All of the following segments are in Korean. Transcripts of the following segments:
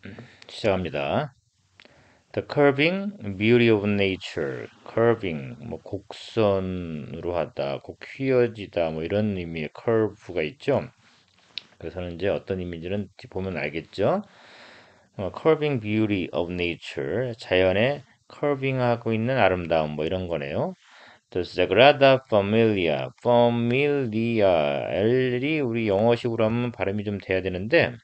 시작합니다. The curving beauty of nature. curving, 뭐 곡선으로 하다, 곡 휘어지다, 뭐 이런 의미의 curve가 있죠. 그래서는 이제 어떤 의미인지는 보면 알겠죠. curving beauty of nature. 자연의 curving하고 있는 아름다움, 뭐 이런 거네요. The Sagrada Familia. Familia. L이 우리 영어식으로 하면 발음이 좀 돼야 되는데,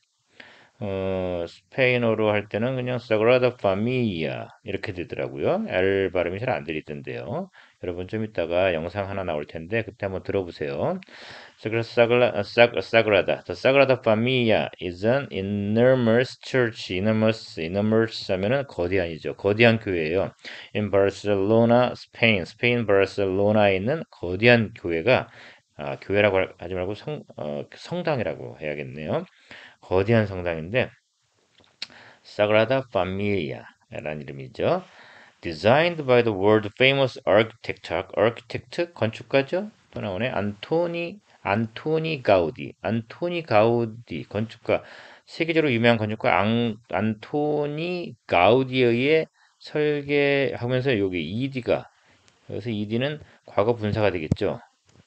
스페인어로 할 때는 그냥 Sagrada Familia 이렇게 되더라고요. L 발음이 잘 안 들리던데요. 여러분 좀 이따가 영상 하나 나올 텐데 그때 한번 들어보세요. Sagrada. The Sagrada Familia is an enormous church. enormous 하면은 거대한이죠. 거대한 교회예요. In Barcelona, Spain. 스페인 바르셀로나에 있는 거대한 교회가 교회라고 하지 말고 성당이라고 해야겠네요. 거대한 성당인데 사그라다 파밀리아라는 이름이죠. Designed by the world famous architect 건축가죠. 또 나오네. 안토니 가우디 건축가 세계적으로 유명한 건축가 안토니 가우디에 의해 설계하면서 여기 ED가 여기서 ED는 과거 분사가 되겠죠.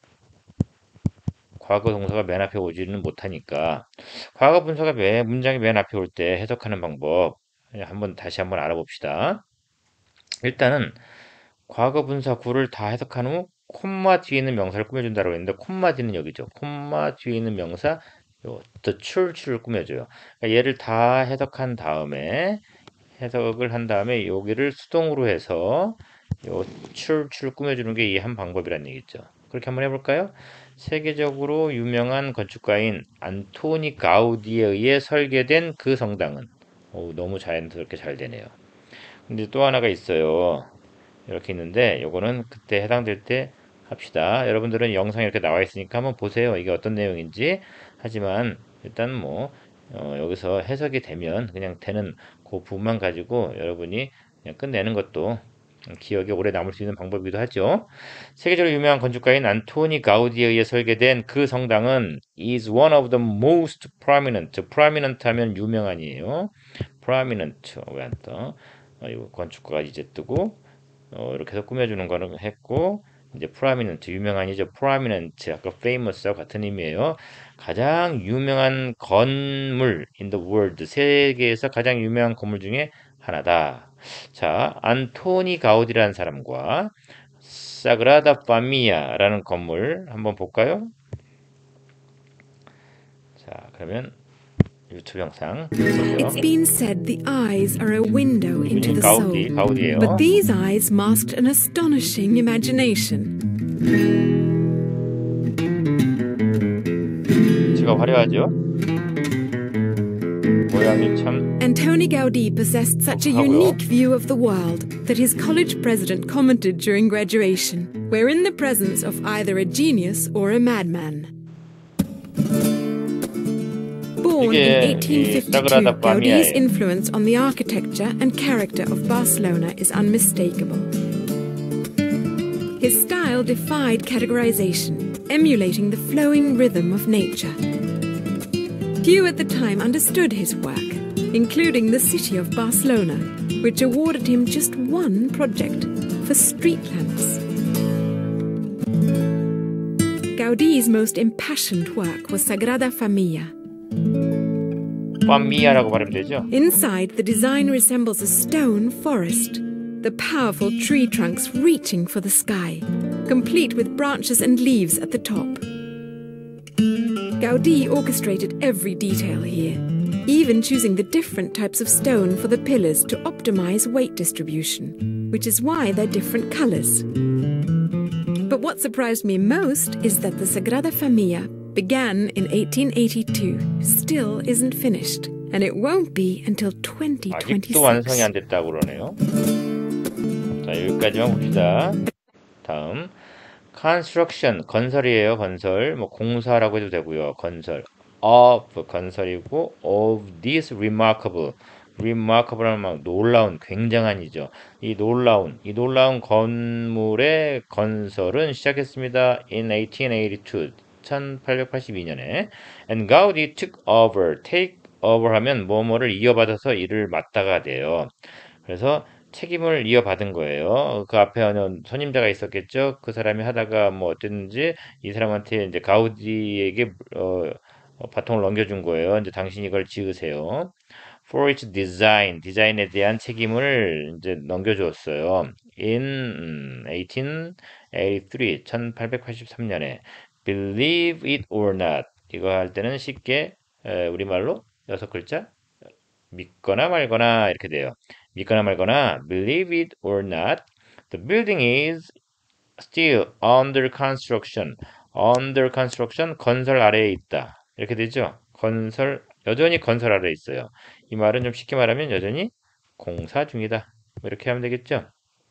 과거 동사가 맨 앞에 오지는 못하니까 과거 분사가 문장이 맨 앞에 올 때 해석하는 방법 다시 한번 알아봅시다. 일단은 과거 분사 구를 다 해석한 후 콤마 뒤에 있는 명사를 꾸며준다고 했는데 콤마 뒤는 여기죠. 콤마 뒤에 있는 명사 the church를 꾸며줘요. 그러니까 얘를 다 해석을 한 다음에 여기를 수동으로 해서 요 church를 꾸며주는 게 이 한 방법이란 얘기죠. 그렇게 한번 해볼까요? 세계적으로 유명한 건축가인 안토니 가우디에 의해 설계된 그 성당은 너무 자연스럽게 잘 되네요. 근데 또 하나가 있어요. 이렇게 있는데 요거는 그때 해당될 때 합시다. 여러분들은 영상이 이렇게 나와 있으니까 한번 보세요. 이게 어떤 내용인지. 하지만 일단 여기서 해석이 되면 그냥 되는 그 부분만 가지고 여러분이 그냥 끝내는 것도 기억에 오래 남을 수 있는 방법이기도 하죠. 세계적으로 유명한 건축가인 안토니 가우디에 의해 설계된 그 성당은 is one of the most prominent. prominent 하면 유명한이에요. prominent 왜 안 떠? 이거 건축가가 이제 뜨고 이렇게 해서 꾸며주는 거는 했고 이제 prominent 유명한이죠. prominent 아까 famous와 같은 의미예요. 가장 유명한 건물 in the world 세계에서 가장 유명한 건물 중에 하나다. 자, 안토니 가우디라는 사람과 사그라다 파미아라는 건물 한번 볼까요? 자, 그러면 유튜브 영상 보세요. It's been said the eyes are a window into the soul, 가우디예요. but these eyes masked an astonishing imagination. 지가 화려하죠? 모양이 참 Antoni Gaudí possessed such a unique view of the world that his college president commented during graduation, "We're in the presence of either a genius or a madman." Born in 1852, Gaudí's influence on the architecture and character of Barcelona is unmistakable. His style defied categorization, emulating the flowing rhythm of nature. Few at the time understood his work, including the city of Barcelona, which awarded him just one project for street lamps. Gaudí's most impassioned work was Sagrada Familia. 파미아라고 말하면 되죠. Inside, the design resembles a stone forest, the powerful tree trunks reaching for the sky, complete with branches and leaves at the top. Gaudí orchestrated every detail here, even choosing the different types of stone for the pillars to optimize weight distribution, which is why they're different colors. But what surprised me most is that the Sagrada Familia began in 1882, still isn't finished, and it won't be until 2026. 아직도 완성이 안 됐다고 그러네요. 자, 여기까지만 봅시다. 다음 construction, 건설이에요. 건설, 공사라고 해도 되고요. 건설, of 건설이고 of this remarkable 하면 놀라운, 굉장한이죠. 이 놀라운 건물의 건설은 시작했습니다. in 1882, 1882년에 and Gaudi took over, take over 하면 뭐뭐를 이어받아서 일을 맡다가 돼요. 그래서 책임을 이어받은 거예요. 그 앞에는 선임자가 있었겠죠. 그 사람이 하다가 뭐 어땠는지 이 사람한테 이제 가우디에게 바통을 넘겨준 거예요. 이제 당신이 이걸 지으세요. For its design, 디자인에 대한 책임을 이제 넘겨주었어요. In 1883, 1883년에 Believe it or not, 이거 할 때는 쉽게 우리말로 6글자 믿거나 말거나 이렇게 돼요. 믿거나 말거나 believe it or not, the building is still under construction. under construction, 건설 아래에 있다. 이렇게 되죠. 여전히 건설 아래에 있어요. 이 말은 좀 쉽게 말하면 여전히 공사 중이다. 뭐 이렇게 하면 되겠죠.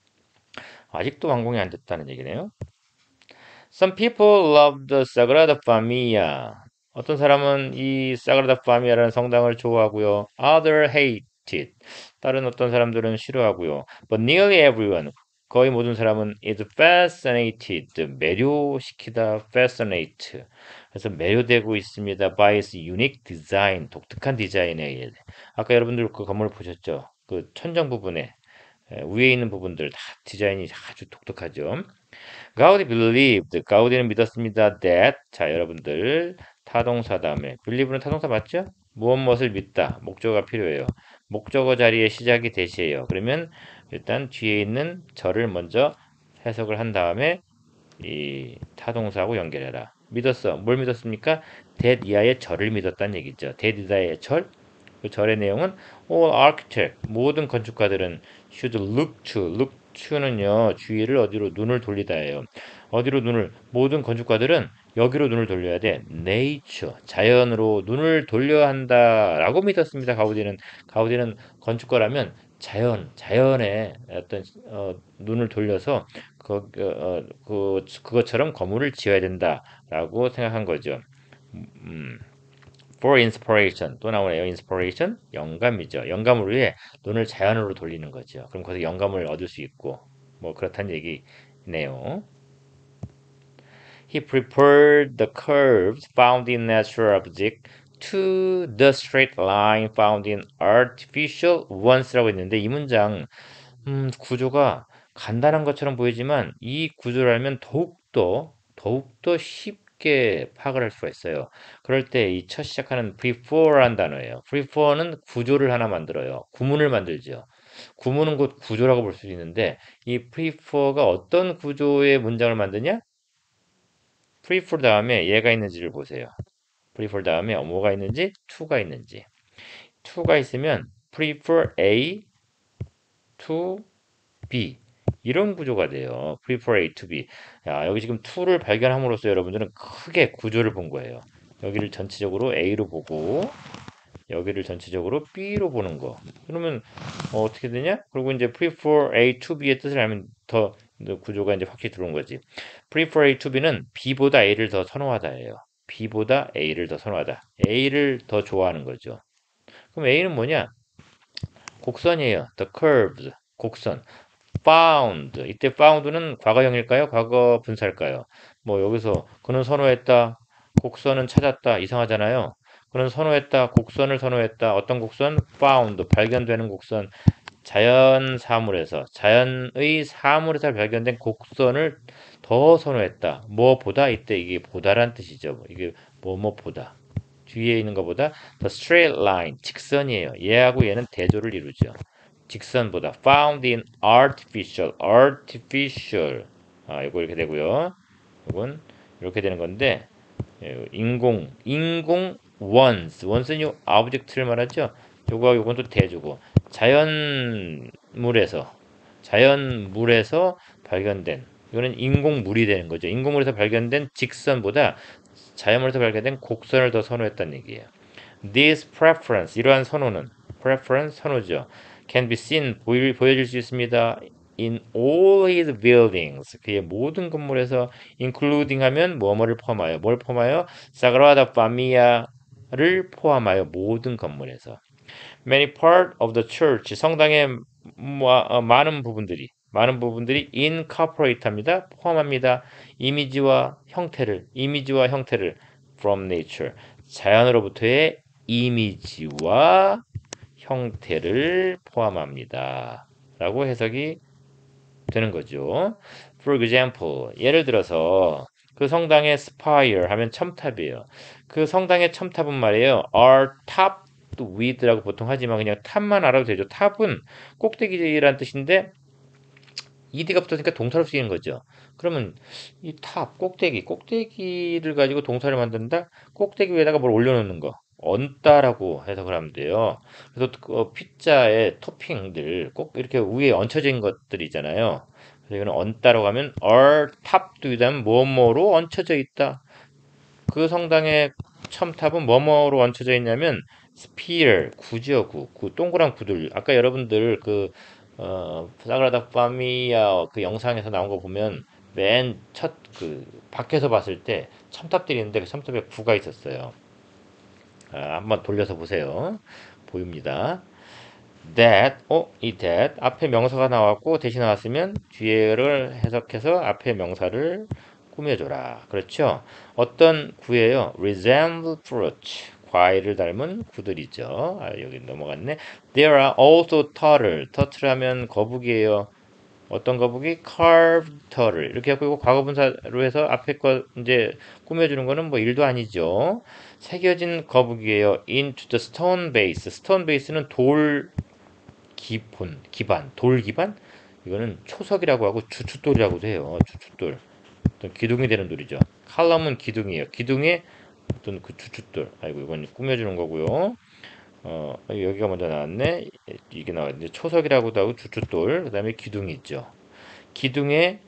아직도 완공이 안 됐다는 얘기네요. Some people love the Sagrada Familia. 어떤 사람은 이 사그라다 파미아라는 성당을 좋아하고요. Other hate it. 다른 어떤 사람들은 싫어하고요. But nearly everyone, 거의 모든 사람은 is fascinated. 매료시키다, fascinate. 그래서 매료되고 있습니다. By its unique design. 독특한 디자인에 의해. 아까 여러분들 그 건물 보셨죠? 그 천정 부분에 위에 있는 부분들 다 디자인이 아주 독특하죠. 가우디 believed. 가우디는 믿었습니다. that. 자, 여러분들 타동사 다음에 believe는 타동사 맞죠? 무엇을 믿다. 목적어가 필요해요. 목적어 자리에 시작이 대시해요. 그러면 일단 뒤에 있는 절을 먼저 해석을 한 다음에 이 타동사하고 연결해라. 믿었어. 뭘 믿었습니까? that 이하의 절을 믿었다는 얘기죠. that 이하의 절. 그 절의 내용은 all architect, 모든 건축가들은 should look to. look to는요, 주의를 어디로 눈을 돌리다예요. 어디로 눈을, 모든 건축가들은 여기로 눈을 돌려야 돼. nature, 자연으로 눈을 돌려야 한다라고 믿었습니다. 가우디는 건축가라면 자연에 어떤 눈을 돌려서 그것처럼 건물을 지어야 된다라고 생각한 거죠. For inspiration, 또 나오네요. inspiration, 영감이죠. 영감을 위해 눈을 자연으로 돌리는 거죠. 그럼 거기서 영감을 얻을 수 있고 뭐 그렇다는 얘기네요. He preferred the curves found in natural objects to the straight line found in artificial ones라고 있는데 이 문장 구조가 간단한 것처럼 보이지만 이 구조를 알면 더욱더 쉽게 파악을 할 수가 있어요. 그럴 때 이 첫 시작하는 prefer라는 단어예요. prefer는 구조를 하나 만들어요. 구문을 만들죠. 구문은 곧 구조라고 볼 수 있는데 이 prefer가 어떤 구조의 문장을 만드냐? prefer 다음에 얘가 있는지를 보세요. prefer 다음에 뭐가 있는지, to가 있는지. to가 있으면 prefer A to B, 이런 구조가 돼요. prefer A to B. 야, 여기 지금 to를 발견함으로써 여러분들은 크게 구조를 본 거예요. 여기를 전체적으로 A로 보고 여기를 전체적으로 B로 보는 거. 그러면 어떻게 되냐? 그리고 이제 prefer A to B의 뜻을 알면 더 구조가 이제 확실히 들어온 거지. prefer A to B는 B보다 A를 더 선호하다예요. B보다 A를 더 선호하다. A를 더 좋아하는 거죠. 그럼 A는 뭐냐? 곡선이에요. The curves, 곡선. found, 이때 found는 과거형일까요? 과거 분사일까요? 뭐 여기서 그는 선호했다, 곡선은 찾았다, 이상하잖아요. 그는 선호했다, 곡선을 선호했다. 어떤 곡선? found, 발견되는 곡선. 자연의 사물에서 발견된 곡선을 더 선호했다. 뭐보다, 이때 이게 보다란 뜻이죠. 이게 뭐뭐보다. 뒤에 있는 것보다 the straight line, 직선이에요. 얘하고 얘는 대조를 이루죠. 직선보다 found in artificial. 이거 이렇게 되고요. 이건 이렇게 되는 건데 인공 once는 요 object를 말하죠. 요건 또 대조고 자연물에서 발견된, 이거는 인공물이 되는 거죠. 인공물에서 발견된 직선보다 자연물에서 발견된 곡선을 더 선호했다는 얘기예요. This preference, 이러한 선호는 선호죠. Can be seen, 보여질 수 있습니다. In all his buildings, 그의 모든 건물에서 including 하면 뭐뭐를 포함하여, 뭘 포함하여? 사그라다 파미아를 포함하여 모든 건물에서. Many part of the church, 성당의 많은 부분들이 incorporate합니다. 포함합니다. 이미지와 형태를 from nature, 자연으로부터의 이미지와 형태를 포함합니다. 라고 해석이 되는 거죠. For example, 예를 들어서 그 성당의 spire 하면 첨탑이에요. 그 성당의 첨탑은 말이에요. are topped with라고 보통 하지만 그냥 탑만 알아도 되죠. 탑은 꼭대기란 뜻인데 ed가 붙었으니까 동사로 쓰이는 거죠. 그러면 이 탑, 꼭대기를 가지고 동사를 만든다? 꼭대기 위에다가 뭘 올려놓는 거. 얹다라고 해석을 하면 돼요. 그래서 그 피자의 토핑들 꼭 이렇게 위에 얹혀진 것들 있잖아요. 그래서 이거는 얹다라고 하면 are topped with 하면 뭐뭐로 얹혀져 있다. 그 성당의 첨탑은 뭐뭐로 얹혀져 있냐면 스피어, 구죠, 구, 동그란 구들. 아까 여러분들 그 사그라다 파미아 그 영상에서 나온 거 보면 맨 첫 그 밖에서 봤을 때 첨탑들이 있는데 그 첨탑에 구가 있었어요. 한번 돌려서 보세요. 보입니다. that, 이 that 앞에 명사가 나왔고 대신 나왔으면 뒤에를 해석해서 앞에 명사를 꾸며줘라. 그렇죠? 어떤 구예요? resemble fruit. 과일을 닮은 구들이죠. 여기 넘어갔네. There are also turtle. turtle 하면 거북이에요. 어떤 거북이? carved turtle. 이렇게 하고 이거 과거분사로 해서 앞에 거 이제 꾸며주는 거는 뭐 일도 아니죠. 새겨진 거북이에요. into the stone base. stone base는 돌 기반, 돌 기반? 이거는 초석이라고 하고 주춧돌이라고도 해요. 주춧돌. 어떤 기둥이 되는 돌이죠. 칼럼은 기둥이에요. 기둥에 어떤 그 주춧돌. 아이고, 이건 꾸며주는 거고요. 여기가 먼저 나왔네. 이게 나왔는데 초석이라고도 하고 주춧돌. 그 다음에 기둥이 있죠. 기둥의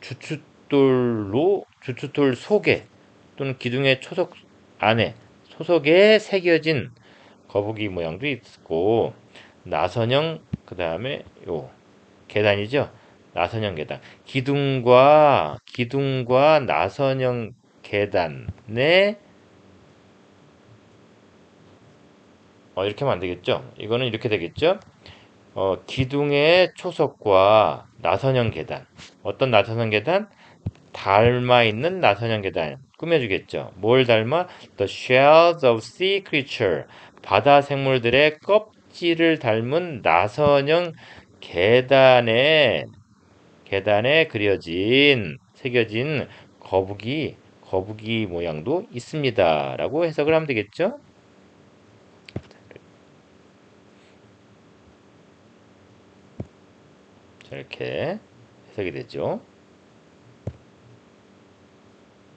주춧돌 속에 또는 기둥의 초석 안에 소속에 새겨진 거북이 모양도 있고 나선형 그 다음에 요 계단이죠. 나선형 계단. 기둥과 나선형 계단에 이렇게 하면 안 되겠죠. 이거는 이렇게 되겠죠. 기둥의 초석과 나선형 계단. 어떤 나선형 계단? 닮아 있는 나선형 계단. 꾸며주겠죠. 뭘 닮아? The shells of sea creature. 바다 생물들의 껍질을 닮은 나선형 계단에 새겨진 거북이 모양도 있습니다. 라고 해석을 하면 되겠죠? 자, 이렇게 해석이 되죠.